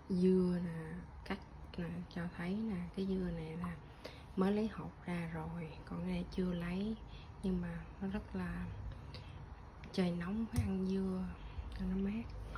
dưa nè, cắt nè, cho thấy nè, cái dưa này là mới lấy hột ra rồi, còn cái này chưa lấy, nhưng mà nó rất là trời nóng phải ăn dưa cho nó mát.